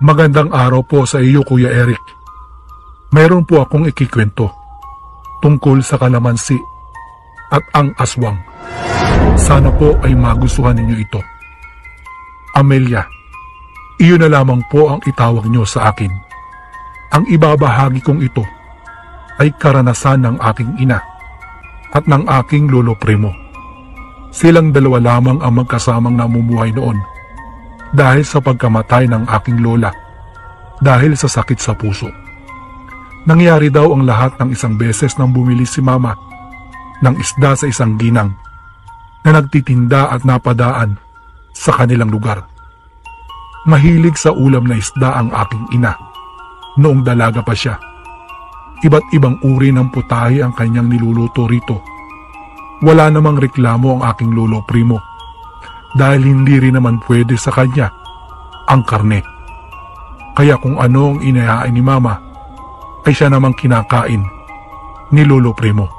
Magandang araw po sa iyo, Kuya Eric. Mayroon po akong ikikwento tungkol sa kalamansi at ang aswang. Sana po ay magustuhan ninyo ito. Amelia, iyon na lamang po ang itawag nyo sa akin. Ang ibabahagi kong ito ay karanasan ng aking ina at ng aking lolo primo. Silang dalawa lamang ang magkasamang namumuhay noon dahil sa pagkamatay ng aking lola dahil sa sakit sa puso. Nangyari daw ang lahat ng isang beses nang bumili si mama ng isda sa isang ginang na nagtitinda at napadaan sa kanilang lugar. Mahilig sa ulam na isda ang aking ina noong dalaga pa siya. Iba't ibang uri ng putahe ang kanyang niluluto rito. Wala namang reklamo ang aking lolo primo dahil hindi rin naman pwede sa kanya ang karne. Kaya kung ano ang inayain ni mama ay siya namang kinakain ni lolo primo.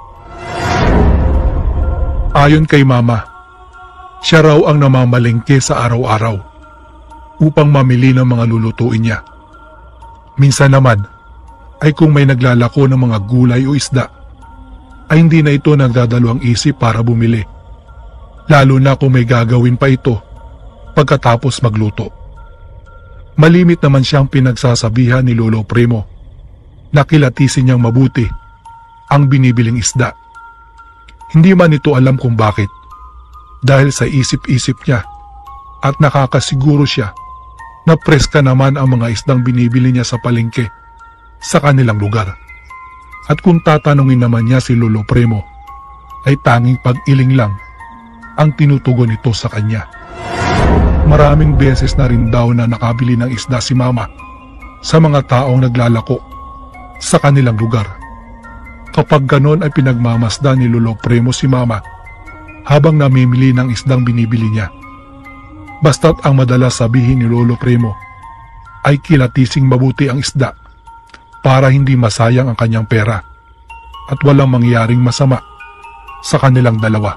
Ayon kay mama, siya raw ang namamalengke sa araw-araw upang mamili ng mga lulutuin niya. Minsan naman ay kung may naglalako ng mga gulay o isda ay hindi na ito nagdadalawang isip para bumili. Lalo na kung may gagawin pa ito pagkatapos magluto. Malimit naman siyang pinagsasabihan ni Lolo Primo na kilatisin niyang mabuti ang binibiling isda. Hindi man ito alam kung bakit, dahil sa isip-isip niya at nakakasiguro siya na preska naman ang mga isdang binibili niya sa palengke sa kanilang lugar. At kung tatanungin naman niya si Lolo Primo, ay tanging pag-iling lang ang tinutugon nito sa kanya. Maraming beses na rin daw na nakabili ng isda si mama sa mga taong naglalako sa kanilang lugar. Kapag ganon ay pinagmamasdan ni Lolo Primo si mama habang namimili ng isdang binibili niya. Basta't ang madalas sabihin ni Lolo Primo ay kilatising mabuti ang isda para hindi masayang ang kanyang pera at walang mangyaring masama sa kanilang dalawa.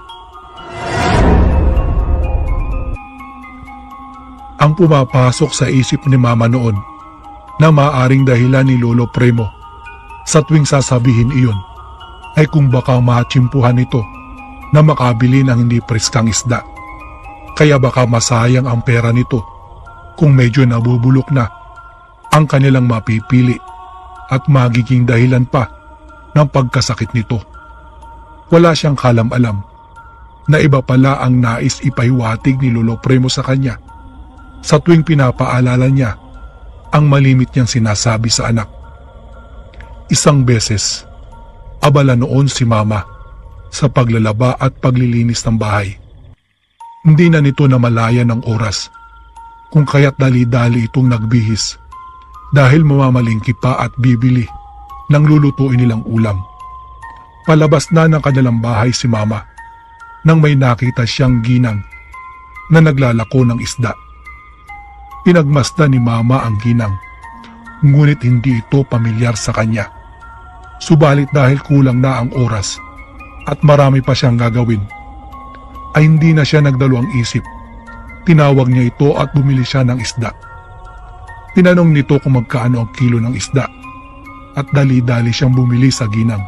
Ang pumapasok sa isip ni mama noon na maaaring dahilan ni Lolo Primo sa tuwing sasabihin iyon ay kung baka matsimpuhan ito na makabili ng hindi preskang isda. Kaya baka masayang ang pera nito kung medyo nabubulok na ang kanilang mapipili at magiging dahilan pa ng pagkasakit nito. Wala siyang kalam-alam na iba pala ang nais ipahiwatig ni Lolo Primo sa kanya sa tuwing pinapaalala niya ang malimit niyang sinasabi sa anak. Isang beses, abala noon si mama sa paglalaba at paglilinis ng bahay. Hindi na nito namalayan ng oras kung kaya't dali-dali itong nagbihis dahil mamamalingki pa at bibili ng lulutuin nilang ulam. Palabas na ng kanilang bahay si mama nang may nakita siyang ginang na naglalako ng isda. Pinagmasdan ni mama ang ginang, ngunit hindi ito pamilyar sa kanya. Subalit dahil kulang na ang oras at marami pa siyang gagawin, ay hindi na siya nagdalawang isip. Tinawag niya ito at bumili siya ng isda. Tinanong nito kung magkaano ang kilo ng isda at dali-dali siyang bumili sa ginang.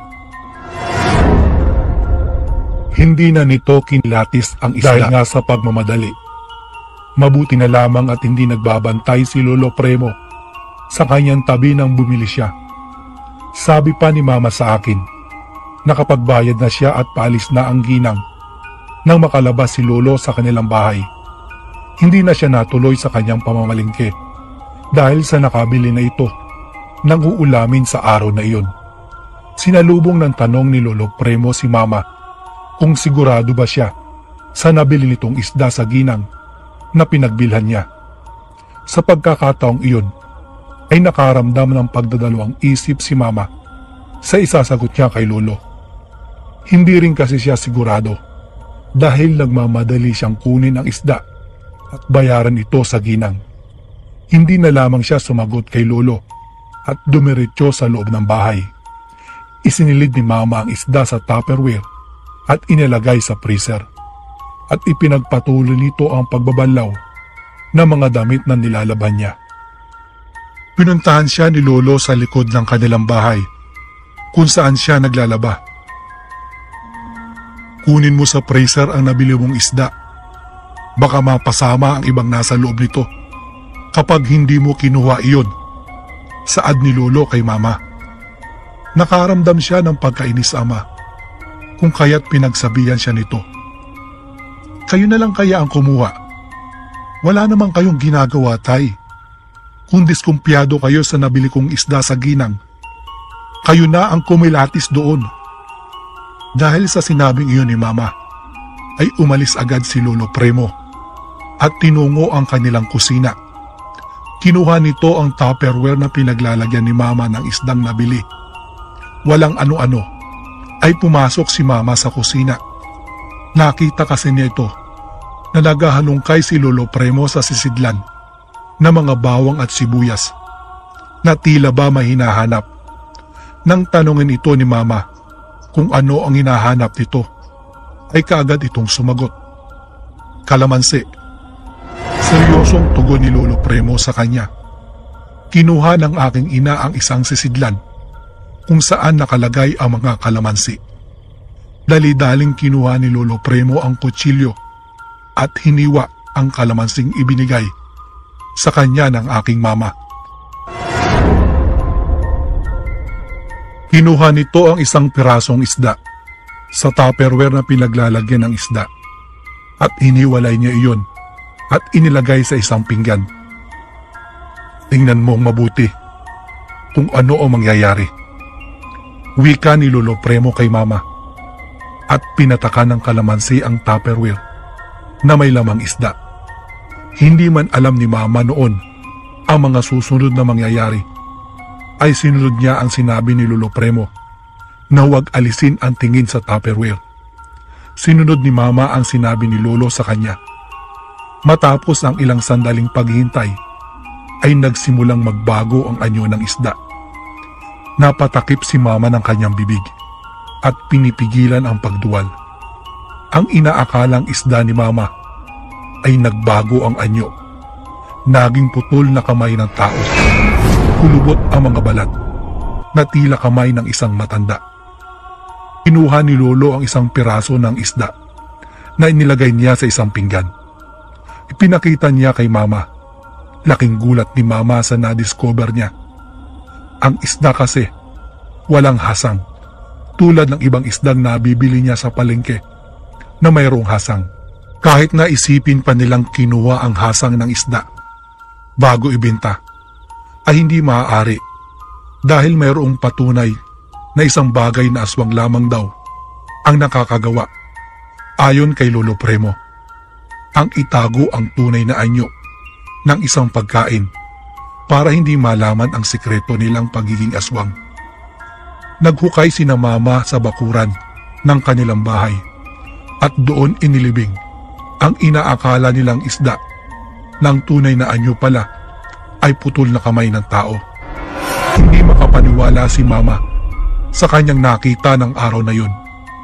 Hindi na nito kinilatis ang isda dahil nga sa pagmamadali. Mabuti na lamang at hindi nagbabantay si Lolo Primo sa kanyang tabi nang bumili siya. Sabi pa ni mama sa akin, nakapagbayad na siya at paalis na ang ginang nang makalabas si Lolo sa kanilang bahay. Hindi na siya natuloy sa kanyang pamamalingke dahil sa nakabili na ito nang uulamin sa araw na iyon. Sinalubong ng tanong ni Lolo Primo si mama kung sigurado ba siya sa nabili nitong isda sa ginang na pinagbilhan niya. Sa pagkakataong iyon ay nakaramdam ng pagdadalawang isip si mama sa isasagot niya kay Lolo. Hindi rin kasi siya sigurado dahil nagmamadali siyang kunin ang isda at bayaran ito sa ginang. Hindi na lamang siya sumagot kay Lolo at dumiretso sa loob ng bahay. Isinilid ni mama ang isda sa Tupperware at inilagay sa freezer. At ipinagpatuloy nito ang pagbabanlaw ng mga damit na nilalaban niya. Pinuntahan siya ni Lolo sa likod ng kanilang bahay, kung saan siya naglalaba. Kunin mo sa freezer ang nabili mong isda. Baka mapasama ang ibang nasa loob nito kapag hindi mo kinuha iyon, saad ni Lolo kay Mama. Nakaramdam siya ng pagkainis ama, kung kaya't pinagsabihan siya nito. Kayo na lang kaya ang kumuha. Wala namang kayong ginagawa, tay. Kung diskumpiyado kayo sa nabili kong isda sa ginang, kayo na ang kumilatis doon. Dahil sa sinabing iyon ni Mama, ay umalis agad si Lolo Premo at tinungo ang kanilang kusina. Kinuha nito ang Tupperware na pinaglalagyan ni Mama ng isdang nabili. Walang ano-ano, ay pumasok si Mama sa kusina. Nakita kasi niya ito na naghahalongkay si Lolo Premo sa sisidlan na mga bawang at sibuyas na tila ba may hinahanap. Nang tanungin ito ni Mama kung ano ang hinahanap nito, ay kaagad itong sumagot. Kalamansi. Seryosong tugon ni Lolo Premo sa kanya. Kinuha ng aking ina ang isang sisidlan kung saan nakalagay ang mga kalamansi. Dali-daling kinuha ni Lolo Premo ang kutsilyo at hiniwa ang kalamansing ibinigay sa kanya ng aking mama. Kinuha nito ang isang pirasong isda sa Tupperware na pinaglalagyan ng isda at hiniwalay niya iyon at inilagay sa isang pinggan. Tingnan mo mabuti kung ano ang mangyayari, wika ni Lolo Premo kay Mama, at pinatakan ng kalamansi ang Tupperware na may lamang isda. Hindi man alam ni Mama noon ang mga susunod na mangyayari, ay sinunod niya ang sinabi ni Lolo Premo na huwag alisin ang tingin sa Tupperware. Sinunod ni Mama ang sinabi ni Lolo sa kanya. Matapos ang ilang sandaling paghihintay, ay nagsimulang magbago ang anyo ng isda. Napatakip si Mama ng kanyang bibig at pinipigilan ang pagduwal. Ang inaakalang isda ni Mama ay nagbago ang anyo. Naging putol na kamay ng tao. Kulubot ang mga balat na tila kamay ng isang matanda. Kinuha ni Lolo ang isang piraso ng isda na inilagay niya sa isang pinggan. Ipinakita niya kay Mama. Laking gulat ni Mama sa na-discover niya. Ang isda kasi walang hasang, tulad ng ibang isdang nabibili niya sa palengke na mayroong hasang. Kahit na isipin pa nilang kinuha ang hasang ng isda bago ibenta, ay hindi maaari dahil mayroong patunay na isang bagay na aswang lamang daw ang nakakagawa. Ayon kay Lolo Premo, ang itago ang tunay na anyo ng isang pagkain para hindi malaman ang sikreto nilang pagiging aswang. Naghukay sina Mama sa bakuran ng kanilang bahay at doon inilibing ang inaakala nilang isda ng tunay na anyo pala ay putol na kamay ng tao. Hindi makapaniwala si Mama sa kanyang nakita ng araw na yun.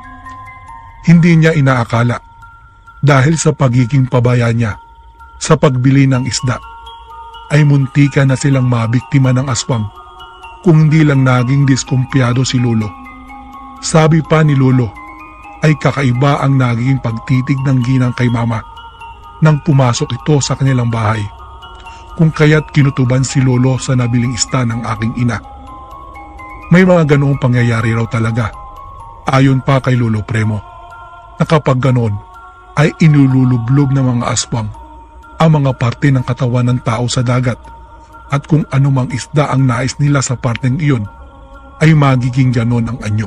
Hindi niya inaakala dahil sa pagiging pabaya niya sa pagbili ng isda ay muntika na silang mabiktima ng aswang kung hindi lang naging diskumpiyado si Lolo. Sabi pa ni Lolo ay kakaiba ang naging pagtitig ng ginang kay Mama nang pumasok ito sa kanilang bahay, kung kaya't kinutuban si Lolo sa nabiling isda ng aking ina. May mga ganoong pangyayari raw talaga, ayon pa kay Lolo Premo, na kapag ganoon ay inululublob ng mga aswang ang mga parte ng katawan ng tao sa dagat, at kung anumang isda ang nais nila sa parteng iyon ay magiging ganon ang anyo.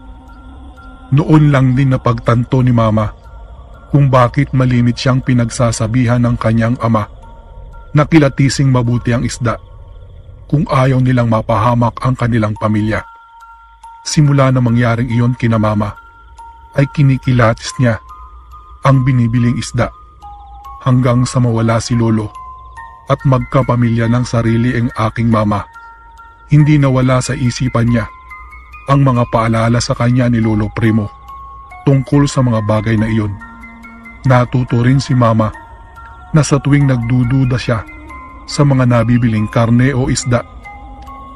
Noon lang din napagtanto ni Mama kung bakit malimit siyang pinagsasabihan ng kanyang ama na kilatising mabuti ang isda kung ayaw nilang mapahamak ang kanilang pamilya. Simula na mangyaring iyon kina Mama, ay kinikilatis niya ang binibiling isda hanggang sa mawala si Lolo at magkapamilya ng sarili ang aking Mama. Hindi nawala sa isipan niya ang mga paalala sa kanya ni Lolo Premo tungkol sa mga bagay na iyon. Natuto rin si Mama na sa tuwing nagdududa siya sa mga nabibiling karne o isda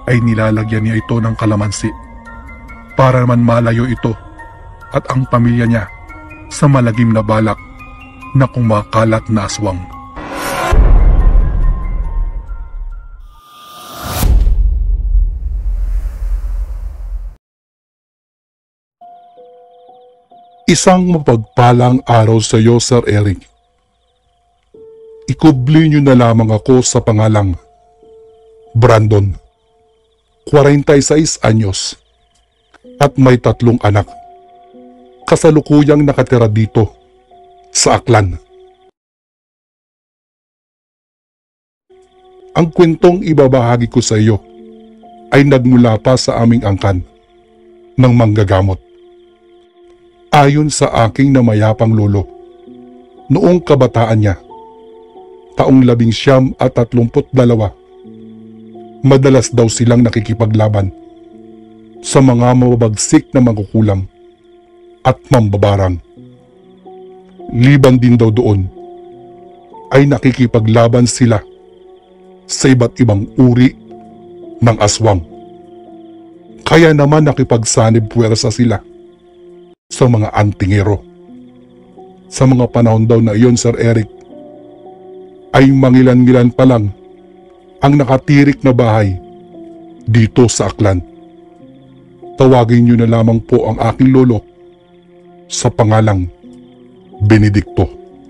ay nilalagyan niya ito ng kalamansi para naman malayo ito at ang pamilya niya sa malagim na balak na kumakalat na aswang. Isang mapagpalang araw sa iyo, Sir Eric. Ikubli niyo na lamang ako sa pangalang Brandon, 46 anyos, at may 3 anak. Kasalukuyang nakatira dito sa Aklan. Ang kwentong ibabahagi ko sa iyo ay nagmula pa sa aming angkan ng manggagamot. Ayon sa aking namayapang lolo, noong kabataan niya, taong 1932, madalas daw silang nakikipaglaban sa mga mababagsik na mangkukulam at mambabarang. Liban din daw doon ay nakikipaglaban sila sa iba't ibang uri ng aswang. Kaya naman nakipagsanib puwersa sila sa mga antingero. Sa mga panahon daw na iyon, Sir Eric, ay mangilan-ngilan pa lang ang nakatirik na bahay dito sa Aklan. Tawagin niyo na lamang po ang aking lolo sa pangalang Benedicto.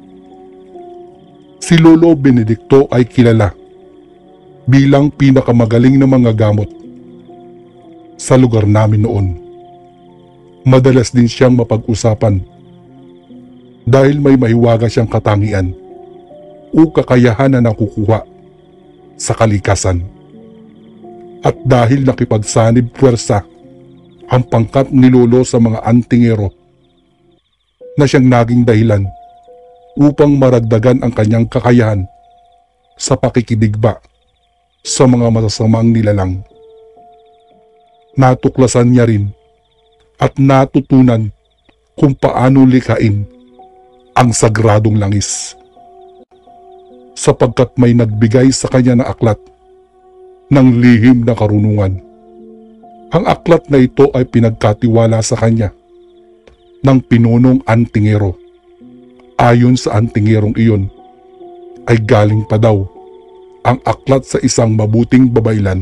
Si Lolo Benedicto ay kilala bilang pinakamagaling na manggagamot sa lugar namin noon. Madalas din siyang mapag-usapan dahil may mahiwaga siyang katangian o kakayahan na nakukuha sa kalikasan. At dahil nakipagsanib puwersa ang pangkat ni Lolo sa mga antingero na siyang naging dahilan upang maragdagan ang kanyang kakayahan sa pakikidigba sa mga masasamang nilalang. Natuklasan niya rin at natutunan kung paano likhain ang sagradong langis, sapagkat may nagbigay sa kanya na aklat ng lihim na karunungan. Ang aklat na ito ay pinagkatiwala sa kanya ng pinunong antingero. Ayon sa antingerong iyon ay galing pa daw ang aklat sa isang mabuting babaylan.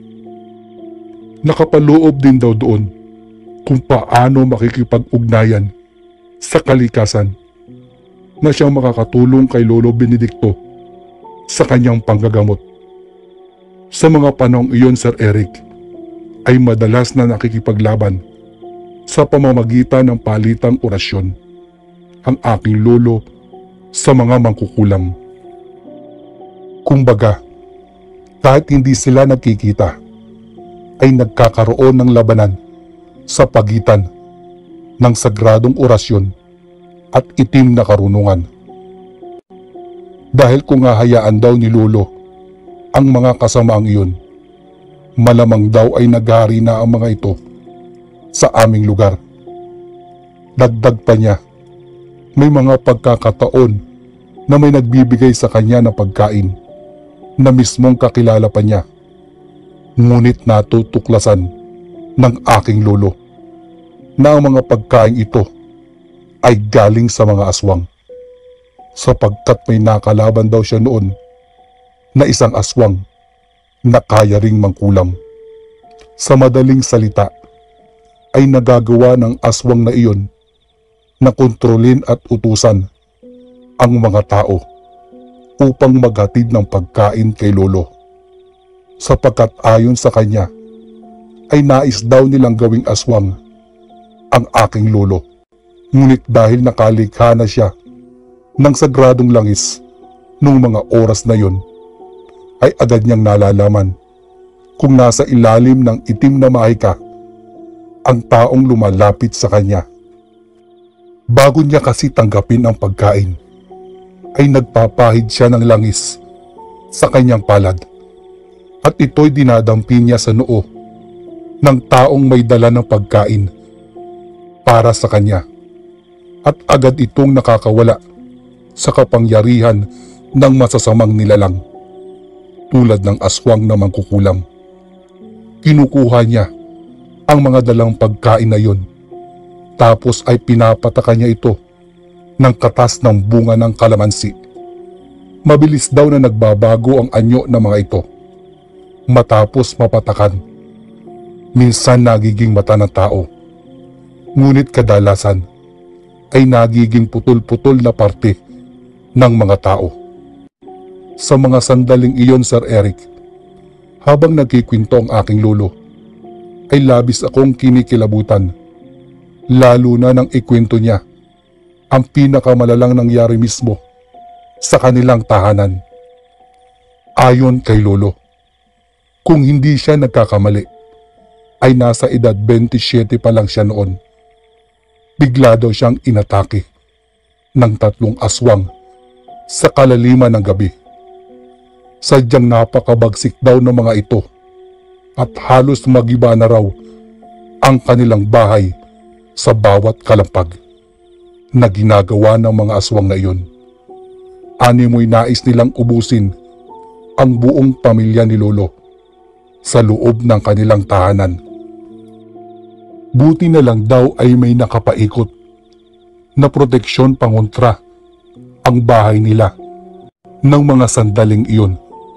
Nakapaloob din daw doon kung paano makikipag-ugnayan sa kalikasan na siyang makakatulong kay Lolo Benedicto sa kanyang panggagamot. Sa mga panahong iyon, Sir Eric, ay madalas na nakikipaglaban sa pamamagitan ng palitang orasyon ang aking lolo sa mga mangkukulam. Kumbaga, kahit hindi sila nagkikita, ay nagkakaroon ng labanan sa pagitan ng sagradong orasyon at itim na karunungan. Dahil kung hahayaan daw ni Lolo ang mga kasamaang iyon, malamang daw ay naghari na ang mga ito sa aming lugar. Dagdag pa niya, may mga pagkakataon na may nagbibigay sa kanya ng pagkain na mismong kakilala pa niya, ngunit natutuklasan ng aking lolo na ang mga pagkain ito ay galing sa mga aswang, sapagkat may nakalaban daw siya noon na isang aswang na kaya ring mangkulam. Sa madaling salita, ay nagagawa ng aswang na iyon na kontrolin at utusan ang mga tao upang maghatid ng pagkain kay Lolo, sapagkat ayon sa kanya ay nais daw nilang gawing aswang ang aking lolo. Ngunit dahil nakalikha na siya ng sagradong langis nung mga oras na yon, ay agad niyang nalalaman kung nasa ilalim ng itim na mahika ang taong lumalapit sa kanya. Bago niya kasi tanggapin ang pagkain, ay nagpapahid siya ng langis sa kanyang palad, at ito'y dinadampi niya sa noo ng taong may dala ng pagkain para sa kanya, at agad itong nakakawala sa kapangyarihan ng masasamang nilalang tulad ng aswang na mangkukulam. Kinukuha niya ang mga dalang pagkain na yon, tapos ay pinapataka niya ito ng katas ng bunga ng kalamansi. Mabilis daw na nagbabago ang anyo ng mga ito matapos mapatakan. Minsan nagiging mata ng tao, ngunit kadalasan ay nagiging putol-putol na parte ng mga tao. Sa mga sandaling iyon, Sir Eric, habang nagkikwento ang aking lolo, ay labis akong kinikilabutan, lalo na nang ikwento niya ang pinakamalalang nangyari mismo sa kanilang tahanan. Ayon kay lolo, kung hindi siya nagkakamali, ay nasa edad 27 pa lang siya noon. Bigla daw siyang inatake ng 3 aswang sa kalaliman ng gabi. Sadyang napakabagsik daw ng mga ito at halos magiba na raw ang kanilang bahay sa bawat kalampag na ginagawa ng mga aswang na iyon. Animoy nais nilang ubusin ang buong pamilya ni Lolo sa loob ng kanilang tahanan. Buti na lang daw ay may nakapaikot na proteksyon pangontra ang bahay nila ng mga sandaling iyon.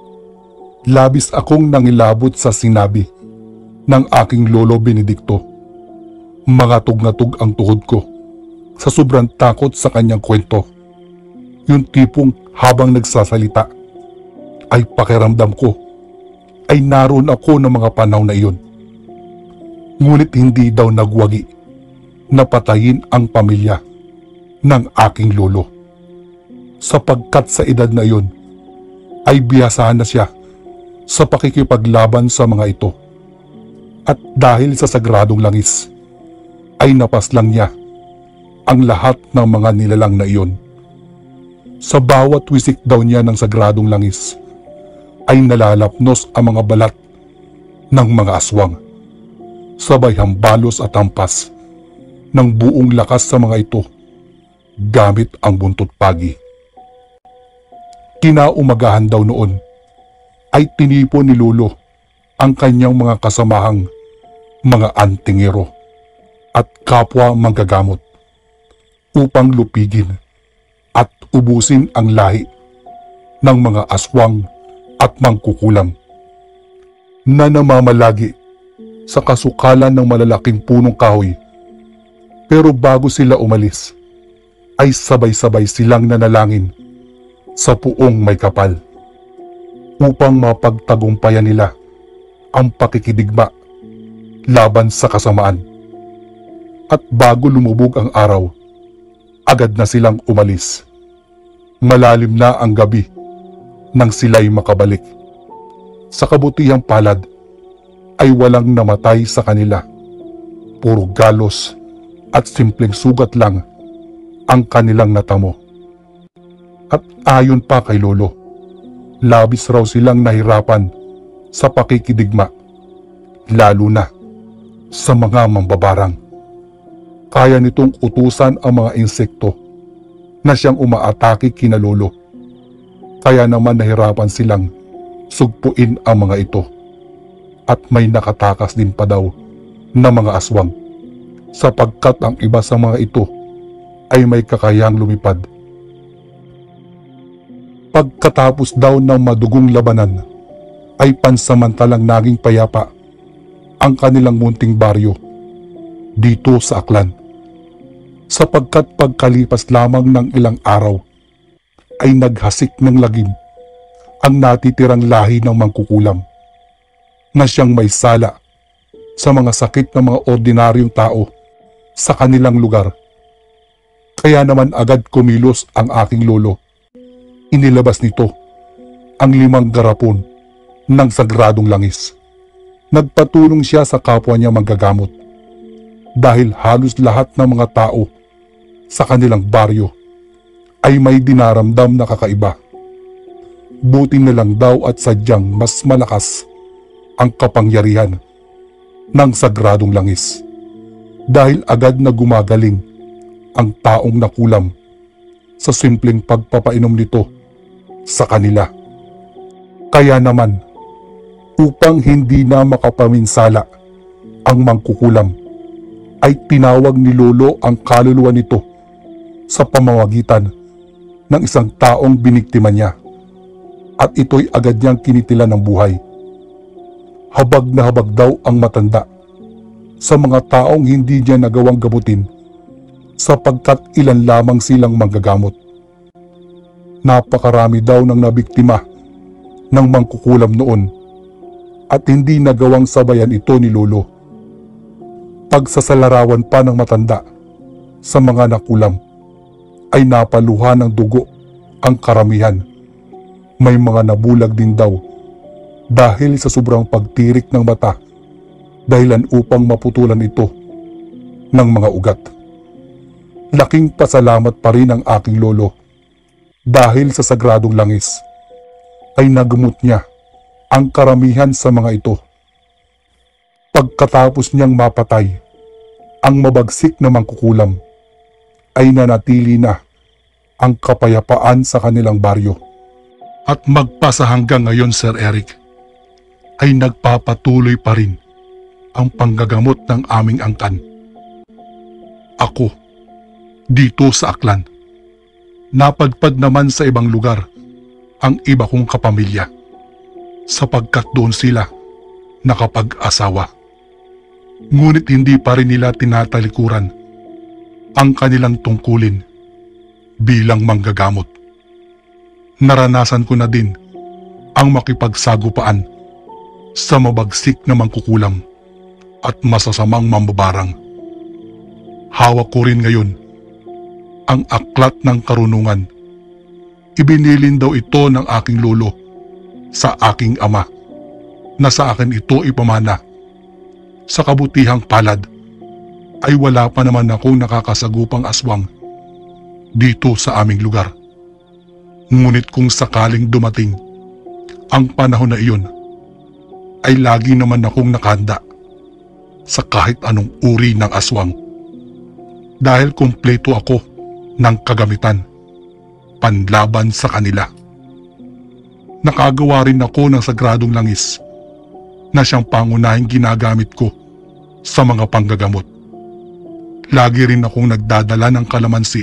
Labis akong nangilabot sa sinabi ng aking Lolo Benedicto. Mangatog na tog ang tuhod ko sa sobrang takot sa kanyang kwento. Yung tipong habang nagsasalita ay pakiramdam ko ay naroon ako ng mga panahon na iyon. Ngunit hindi daw nagwagi na patayin ang pamilya ng aking lolo, sapagkat sa edad na iyon ay biyasahan na siya sa pakikipaglaban sa mga ito. At dahil sa sagradong langis ay napaslang niya ang lahat ng mga nilalang na iyon. Sa bawat wisik daw niya ng sagradong langis ay nalalapnos ang mga balat ng mga aswang. Sabay hambalos at hampas ng buong lakas sa mga ito gamit ang buntot pagi. Kinaumagahan daw noon ay tinipon ni Lolo ang kanyang mga kasamahang mga antingero at kapwa manggagamot upang lupigin at ubusin ang lahi ng mga aswang at mangkukulam na namamalagi sa kasukalan ng malalaking punong kahoy. Pero bago sila umalis ay sabay-sabay silang nanalangin sa puong may kapal upang mapagtagumpayan nila ang pakikidigma laban sa kasamaan. At bago lumubog ang araw, agad na silang umalis. Malalim na ang gabi nang sila'y makabalik. Sa kabutihang palad ay walang namatay sa kanila. Puro galos at simpleng sugat lang ang kanilang natamo. At ayon pa kay Lolo, labis raw silang nahirapan sa pakikidigma, lalo na sa mga mambabarang. Kaya nitong utusan ang mga insekto na siyang umaatake kina Lolo. Kaya naman nahirapan silang sugpuin ang mga ito. At may nakatakas din pa daw na mga aswang, sapagkat ang iba sa mga ito ay may kakayang lumipad. Pagkatapos daw ng madugong labanan ay pansamantalang naging payapa ang kanilang munting baryo dito sa Aklan, sapagkat pagkalipas lamang ng ilang araw ay naghasik ng lagim ang natitirang lahi ng mangkukulam na siyang may sala sa mga sakit ng mga ordinaryong tao sa kanilang lugar. Kaya naman agad kumilos ang aking lolo. Inilabas nito ang 5 garapon ng sagradong langis. Nagpatulong siya sa kapwa niya manggagamot dahil halos lahat ng mga tao sa kanilang baryo ay may dinaramdam na kakaiba. Buti na lang daw at sadyang mas malakas ang kapangyarihan ng sagradong langis dahil agad na gumagaling ang taong nakulam sa simpleng pagpapainom nito sa kanila. Kaya naman, Upang hindi na makapaminsala ang mangkukulam, ay tinawag ni Lolo ang kaluluwa nito sa pamamagitan ng isang taong biniktima niya, at ito'y agad niyang kinitilan ng buhay. Habag na habag daw ang matanda sa mga taong hindi niya nagawang gamutin sapagkat ilan lamang silang manggagamot. Napakarami daw ng nabiktima ng mangkukulam noon at hindi nagawang sabayan ito ni Lolo. Pagsasalarawan pa ng matanda sa mga nakulam ay napaluha ng dugo ang karamihan. May mga nabulag din daw dahil sa sobrang pagtirik ng mata, dahilan upang maputulan ito ng mga ugat. Laking pasalamat pa rin ang aking lolo dahil sa sagradong langis ay nagamot niya ang karamihan sa mga ito. Pagkatapos niyang mapatay ang mabagsik na mangkukulam, ay nanatili na ang kapayapaan sa kanilang baryo. At magpasa hanggang ngayon, Sir Eric, ay nagpapatuloy pa rin ang panggagamot ng aming angkan. Ako, dito sa Aklan, napadpad naman sa ibang lugar ang iba kong kapamilya sapagkat doon sila nakapag-asawa. Ngunit hindi pa rin nila tinatalikuran ang kanilang tungkulin bilang manggagamot. Naranasan ko na din ang makipagsagupaan sa mabagsik na mangkukulam at masasamang mambabarang. Hawak ko rin ngayon ang aklat ng karunungan. Ibinilin daw ito ng aking lolo sa aking ama na sa akin ito ipamana. Sa kabutihang palad ay wala pa naman akong nakakasagupang aswang dito sa aming lugar. Ngunit kung sakaling dumating ang panahon na iyon, ay lagi naman akong nakahanda sa kahit anong uri ng aswang. Dahil kumpleto ako ng kagamitan panlaban sa kanila. Nakagawa rin ako ng sagradong langis na siyang pangunahing ginagamit ko sa mga panggagamot. Lagi rin akong nagdadala ng kalamansi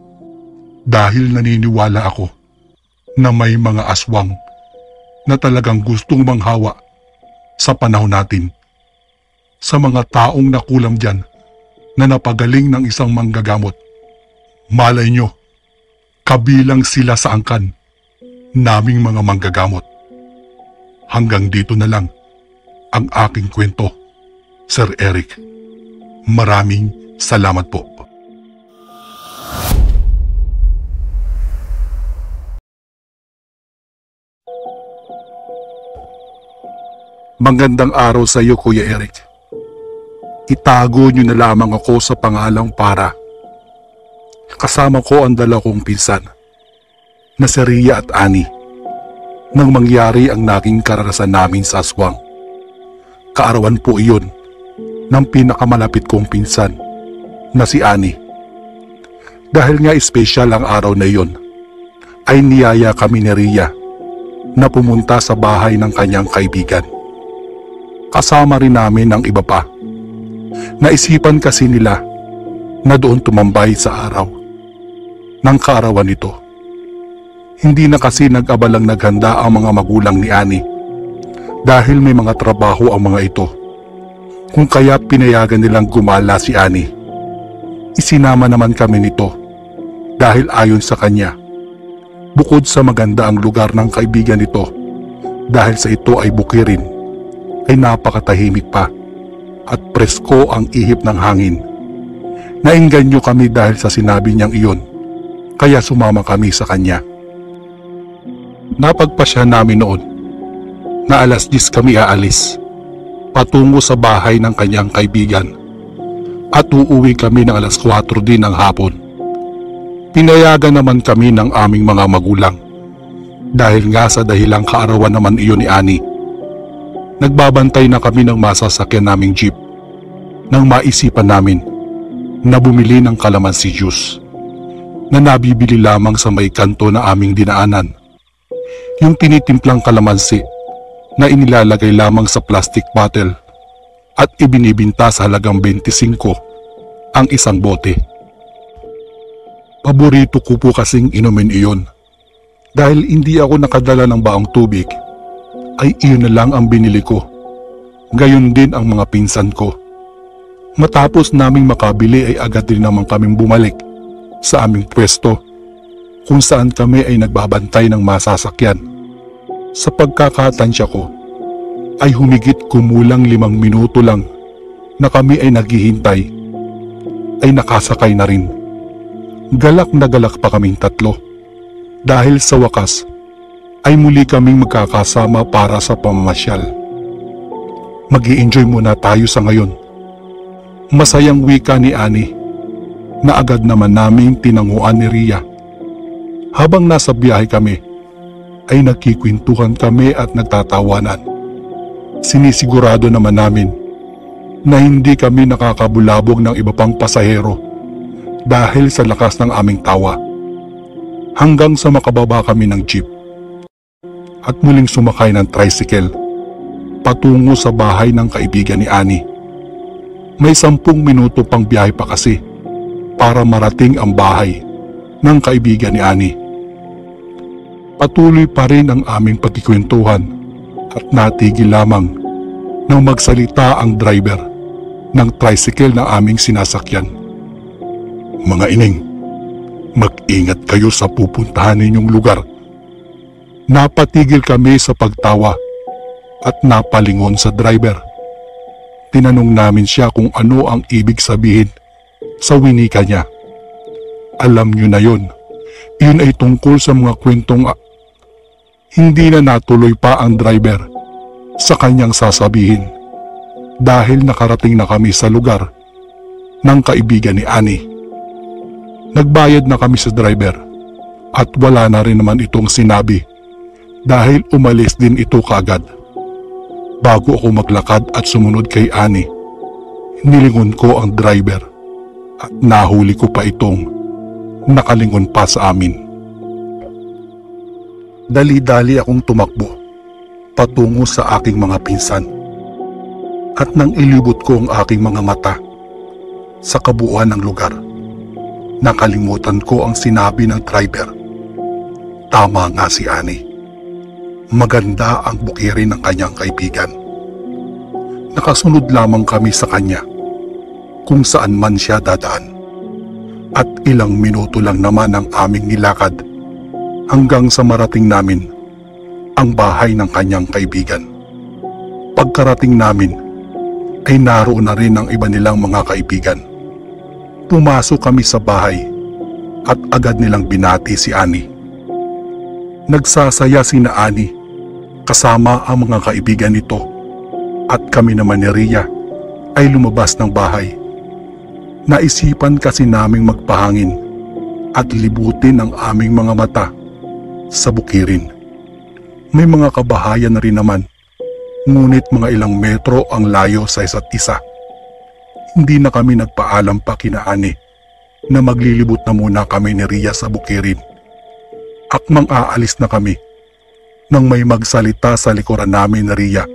dahil naniniwala ako na may mga aswang na talagang gustong manghawa sa panahon natin. Sa mga taong nakulam dyan na napagaling ng isang manggagamot, malay nyo, kabilang sila sa angkan naming mga manggagamot. Hanggang dito na lang ang aking kwento, Sir Eric. Maraming salamat po. Magandang araw sa iyo, Kuya Eric. Itago niyo na lamang ako sa pangalang Para. Kasama ko ang dala kong pinsan na si Ria at Ani nang mangyari ang naging karanasan namin sa aswang. Kaarawan po iyon ng pinakamalapit kong pinsan na si Ani. Dahil nga espesyal ang araw na iyon, ay niyaya kami ni Ria na pumunta sa bahay ng kanyang kaibigan. Kasama rin namin ang iba pa. Naisipan kasi nila na doon tumambay sa araw ng kaarawan nito. Hindi na kasi nag-abalang naghanda ang mga magulang ni Ani dahil may mga trabaho ang mga ito. Kung kaya pinayagan nilang gumala si Ani. Isinama naman kami nito dahil ayon sa kanya, bukod sa maganda ang lugar ng kaibigan nito dahil sa ito ay bukirin, ay napakatahimik pa at presko ang ihip ng hangin. Nainganyo kami dahil sa sinabi niyang iyon, kaya sumama kami sa kanya. Napagpasya namin noon na 10:00 kami aalis patungo sa bahay ng kanyang kaibigan at uuwi kami ng 4:00 din ng hapon. Pinayagan naman kami ng aming mga magulang dahil nga sa dahilang kaarawan naman iyon ni Ani. Nagbabantay na kami ng masasakyan naming jeep nang maisipan namin na bumili ng kalamansi juice na nabibili lamang sa may kanto na aming dinaanan. Yung tinitimplang kalamansi na inilalagay lamang sa plastic bottle at ibinibinta sa halagang 25 ang isang bote. Paborito ko po kasing inumin iyon. Dahil hindi ako nakadala ng baong tubig, ay iyon na lang ang binili ko. Gayon din ang mga pinsan ko. Matapos naming makabili ay agad din naman kaming bumalik sa aming pwesto kung saan kami ay nagbabantay ng masasakyan. Sa pagkakatansya ko ay humigit kumulang 5 minuto lang na kami ay naghihintay ay nakasakay na rin. Galak na galak pa kaming tatlo dahil sa wakas ay muli kaming magkakasama para sa pamamasyal. Mag-i-enjoy muna tayo sa ngayon. Masayang wika ni Annie na agad naman naming tinanguan ni Rhea. Habang nasa biyahe kami ay nagkikwentuhan kami at nagtatawanan. Sinisigurado naman namin na hindi kami nakakabulabog ng iba pang pasahero dahil sa lakas ng aming tawa. Hanggang sa makababa kami ng jeep at muling sumakay ng tricycle patungo sa bahay ng kaibigan ni Annie. May 10 minuto pang biyahe pa kasi para marating ang bahay ng kaibigan ni Annie. Patuloy pa rin ang aming pagkikwentuhan at natigil lamang nang magsalita ang driver ng tricycle na aming sinasakyan. Mga ining, mag-ingat kayo sa pupuntahan ninyong lugar. Napatigil kami sa pagtawa at napalingon sa driver. Tinanong namin siya kung ano ang ibig sabihin sa winika niya. Alam niyo na yon. Iyon ay tungkol sa mga kwentong hindi na natuloy pa ang driver sa kanyang sasabihin dahil nakarating na kami sa lugar ng kaibigan ni Annie. Nagbayad na kami sa driver at wala na rin naman itong sinabi dahil umalis din ito kaagad. Bago ako maglakad at sumunod kay Annie, nilingon ko ang driver at nahuli ko pa itong nakalingon pa sa amin. Dali-dali akong tumakbo patungo sa aking mga pinsan at nang ilibot ko ang aking mga mata sa kabuuan ng lugar, nakalimutan ko ang sinabi ng driver. Tama nga si Annie. Maganda ang bukirin ng kanyang kaibigan. Nakasunod lamang kami sa kanya kung saan man siya dadaan. At ilang minuto lang naman ang aming nilakad hanggang sa marating namin ang bahay ng kanyang kaibigan. Pagkarating namin ay naroon na rin ang iba nilang mga kaibigan. Pumasok kami sa bahay at agad nilang binati si Annie. Nagsasaya sina Annie kasama ang mga kaibigan nito at kami naman ni Rhea ay lumabas ng bahay. Naisipan kasi naming magpahangin at libutin ang aming mga mata sa bukirin. May mga kabahayan na rin naman, ngunit mga ilang metro ang layo sa isa't isa. Hindi na kami nagpaalam pa kina Annie na maglilibot na muna kami ni Rhea sa bukirin. Akmang aalis na kami nang may magsalita sa likuran namin ni Rhea.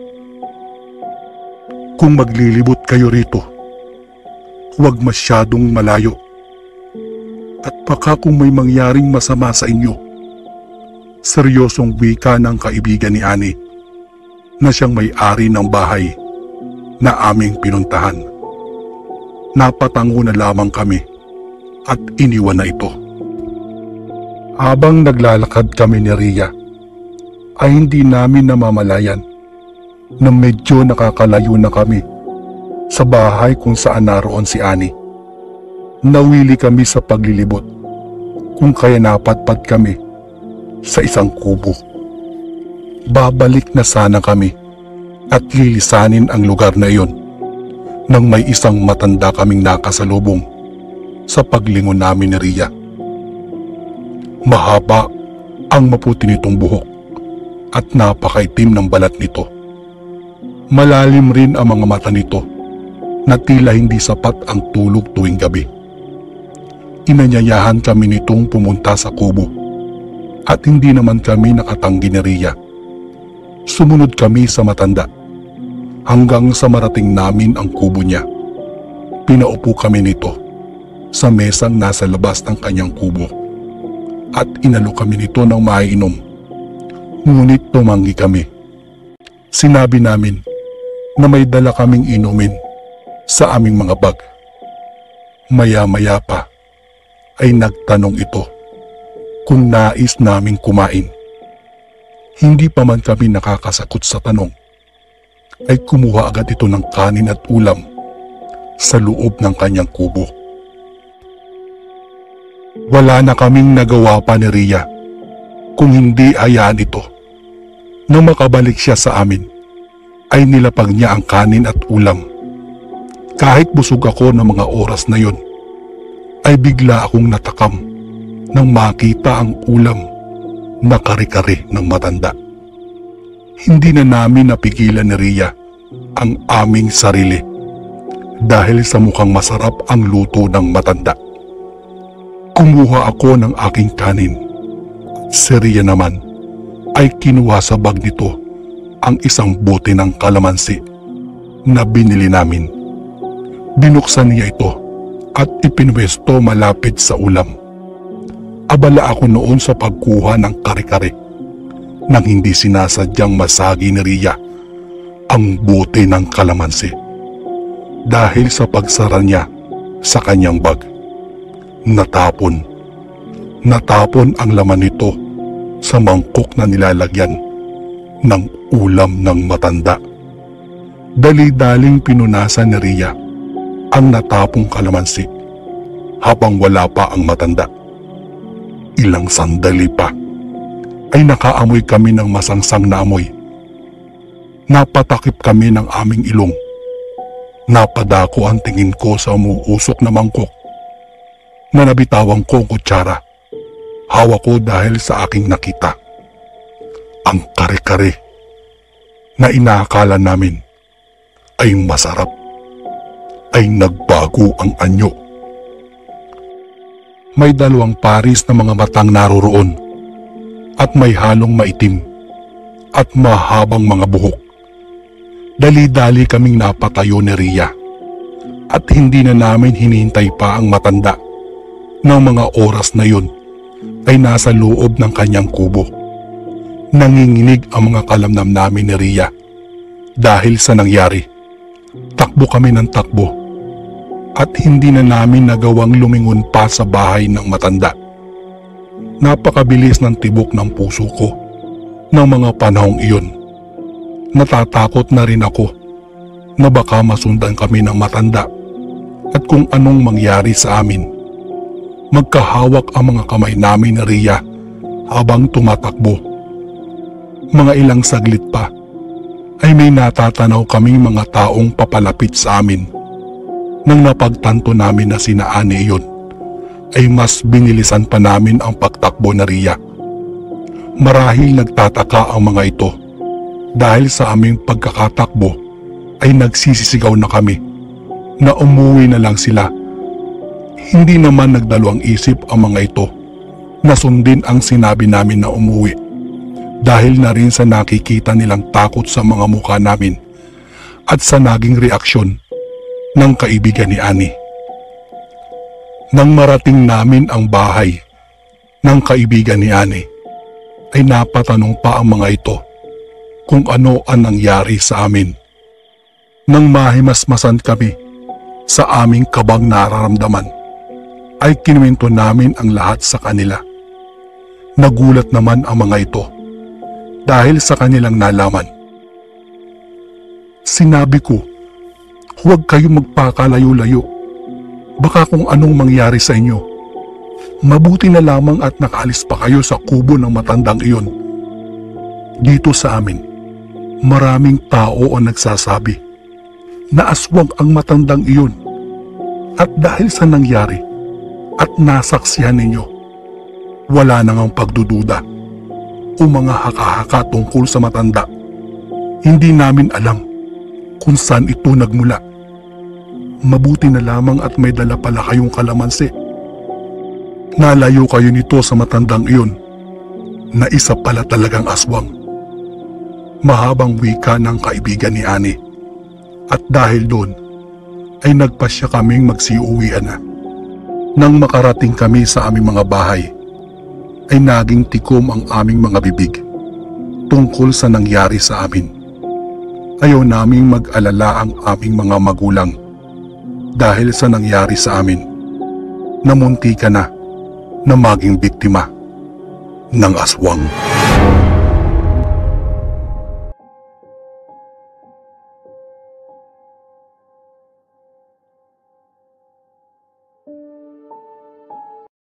Kung maglilibot kayo rito, huwag masyadong malayo. At baka kung may mangyaring masama sa inyo. Seryosong wika ng kaibigan ni Annie na siyang may-ari ng bahay na aming pinuntahan. Napatango na lamang kami at iniwan na ito. Habang naglalakad kami ni Rhea, ay hindi namin namamalayan na medyo nakakalayo na kami sa bahay kung saan naroon si Annie. Nawili kami sa paglilibot kung kaya napatpat kami sa isang kubo. Babalik na sana kami at lilisanin ang lugar na iyon nang may isang matanda kaming nakasalubong sa paglingon namin ni Rhea. Mahaba ang maputi nitong buhok at napakaitim ng balat nito. Malalim rin ang mga mata nito na tila hindi sapat ang tulog tuwing gabi. Inanyayahan kami nitong pumunta sa kubo at hindi naman kami nakatanggi ni Rhea. Sumunod kami sa matanda hanggang sa marating namin ang kubo niya. Pinaupo kami nito sa mesang nasa labas ng kanyang kubo at inalok kami nito ng maiinom. Ngunit tumanggi kami. Sinabi namin na may dala kaming inumin sa aming mga bag. Maya-maya pa ay nagtanong ito kung nais naming kumain. Hindi pa man kami nakakasagot sa tanong, ay kumuha agad ito ng kanin at ulam sa loob ng kanyang kubo. Wala na kaming nagawa pa ni Rhea kung hindi hayaan ito. Nang makabalik siya sa amin, ay nilapag niya ang kanin at ulam. Kahit busog ako ng mga oras na yon, ay bigla akong natakam nang makita ang ulam na kare-kare ng matanda. Hindi na namin napigilan ni Rhea ang aming sarili dahil sa mukhang masarap ang luto ng matanda. Kumuha ako ng aking kanin. Si Rhea naman ay kinuha sa bag nito ang isang bote ng kalamansi na binili namin. Binuksan niya ito at ipinwesto malapit sa ulam. Abala ako noon sa pagkuha ng kare-kare nang hindi sinasadyang masagi ni Rhea ang bote ng kalamansi dahil sa pagsara niya sa kanyang bag. Natapon ang laman nito sa mangkok na nilalagyan ng ulam ng matanda. Dali-daling pinunasan ni Rhea ang natapong kalamansi habang wala pa ang matanda. Ilang sandali pa ay nakaamoy kami ng masangsang na amoy. Napatakip kami ng aming ilong. Napadako ang tingin ko sa umuusok na mangkok na nabitawan ko ang kutsara. Hawak ko dahil sa aking nakita. Ang kare-kare na inaakala namin ay masarap ay nagbago ang anyo. May dalawang paris na mga matang naroroon at may halong maitim at mahabang mga buhok. Dali-dali kaming napatayo ni Rhea at hindi na namin hinihintay pa ang matanda. Ng mga oras na yun ay nasa loob ng kanyang kubo. Nanginginig ang mga kalamnam namin ni Rhea dahil sa nangyari. Takbo kami ng takbo at hindi na namin nagawang lumingon pa sa bahay ng matanda. Napakabilis ng tibok ng puso ko ng mga panahong iyon. Natatakot na rin ako na baka masundan kami ng matanda at kung anong mangyari sa amin. Magkahawak ang mga kamay namin ni Rhea habang tumatakbo. Mga ilang saglit pa ay may natatanaw kaming mga taong papalapit sa amin. Nang napagtanto namin na sina Ani iyon, ay mas binilisan pa namin ang pagtakbo na Rhea. Marahil nagtataka ang mga ito dahil sa aming pagkakatakbo ay nagsisisigaw na kami na umuwi na lang sila. Hindi naman nagdalawang isip ang mga ito na sundin ang sinabi namin na umuwi dahil na rin sa nakikita nilang takot sa mga mukha namin at sa naging reaksyon ng kaibigan ni Ani. Nang marating namin ang bahay ng kaibigan ni Ani, ay napatanong pa ang mga ito kung ano ang nangyari sa amin. Nang mahimasmasan kami sa aming kabang nararamdaman, ay kinuwento namin ang lahat sa kanila. Nagulat naman ang mga ito dahil sa kanilang nalaman. Sinabi ko, huwag kayong magpakalayo-layo. Baka kung anong mangyari sa inyo. Mabuti na lamang at nakaalis pa kayo sa kubo ng matandang iyon. Dito sa amin, maraming tao ang nagsasabi na aswang ang matandang iyon. At dahil sa nangyari at nasaksihan ninyo, wala nang ang pagdududa o mga haka-haka tungkol sa matanda. Hindi namin alam kung saan ito nagmula. Mabuti na lamang at may dala pala kayong kalamansi. Nalayo kayo nito sa matandang iyon na isa pala talagang aswang. Mahabang wika ng kaibigan ni Ani. At dahil doon, ay nagpasya kaming magsiuwian na. Nang makarating kami sa aming mga bahay, ay naging tikom ang aming mga bibig tungkol sa nangyari sa amin. Ayaw naming mag-alala ang aming mga magulang dahil sa nangyari sa amin na munti ka na maging biktima ng aswang.